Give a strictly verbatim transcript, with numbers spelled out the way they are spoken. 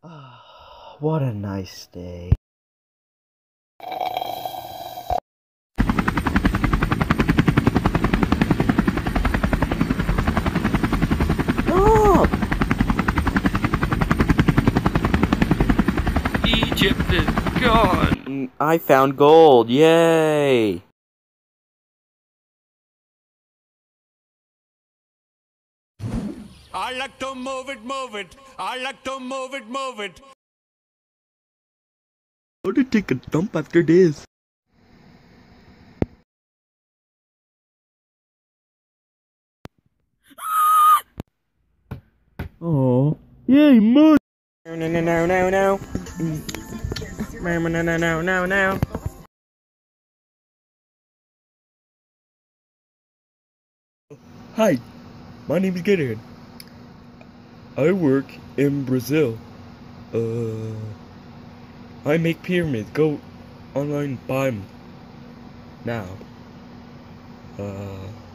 Ah, what a nice day. Stop! Egypt is gone. Mm, I found gold, yay! I like to move it, move it. I like to move it, move it. How to take a dump after this? Oh, yay, mud! No, no, no, no, no, no. No, no, no, no, no, no. Hi, my name is Gideon. I work in Brazil. Uh, I make pyramids. Go online, buy them now. Uh.